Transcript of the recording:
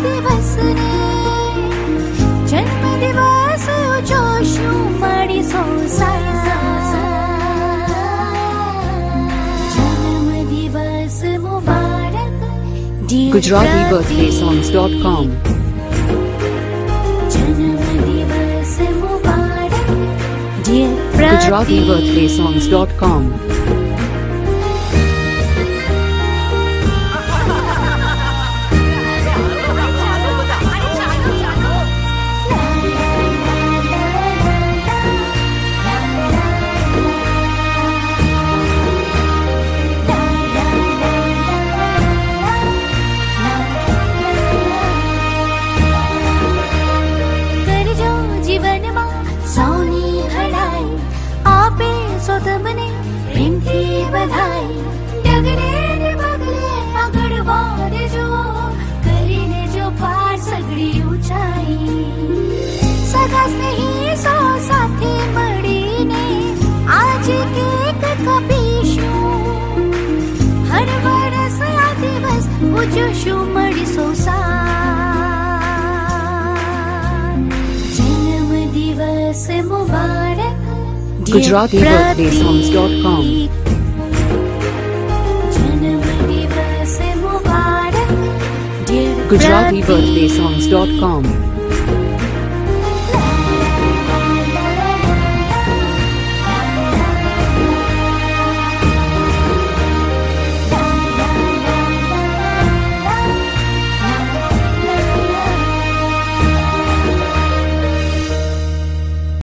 દિવસ ને જન્મ દિવસ ઉજવશું મળી જન્મ દિવસ મુબારક GujaratiBirthdaySongs.com જન્મ દિવસ મુબારક dear GujaratiBirthdaySongs.com કરજો જીવનમાં સૌની હડાઈ આપે સો તમને પ્રેમથી બધાઈ ડગલે ને પગલે આગળ વધજો કરીને જો પાર સગડી ઊંચાઈ સગા સ્નેહી સૌ સાથે મળીને આજે કેક કાપીશું હર વર્ષ આ દિવસ ઉજવશું મળીશું જન્મ દિવસ મુબારક GujaratiBirthdaySongs.com જન્મ દિવસ મુબારક dear GujaratiBirthdaySongs.com